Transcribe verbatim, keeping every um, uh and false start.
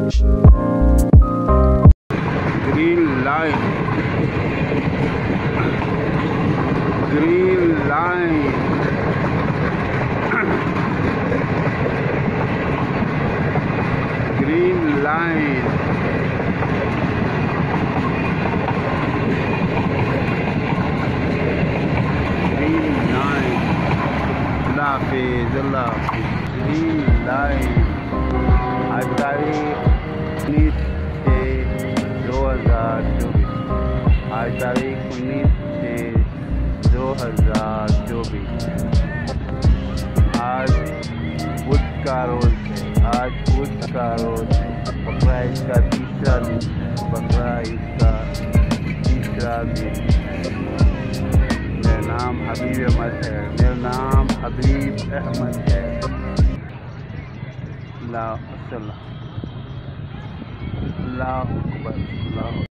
Green line, green line, green line. Green line. अल्लाह हाफिज़, अल्लाह हाफिज़। Green line. आज तारीख उन्नीस छः दो हज़ार चौबीस। आज तारीख उन्नीस छः दो हज़ार चौबीस। आज बुध का रोज़ है। आज बुध का रोज़ है। बकरा ईद का तीसरा दिन। बकरा ईद का तीसरा दिन। मेरा नाम हबीब अहमद है। मेरा नाम हबीब अहमद है। अल्लाह अल्लाह अल्लाह अकबर, अल्लाह।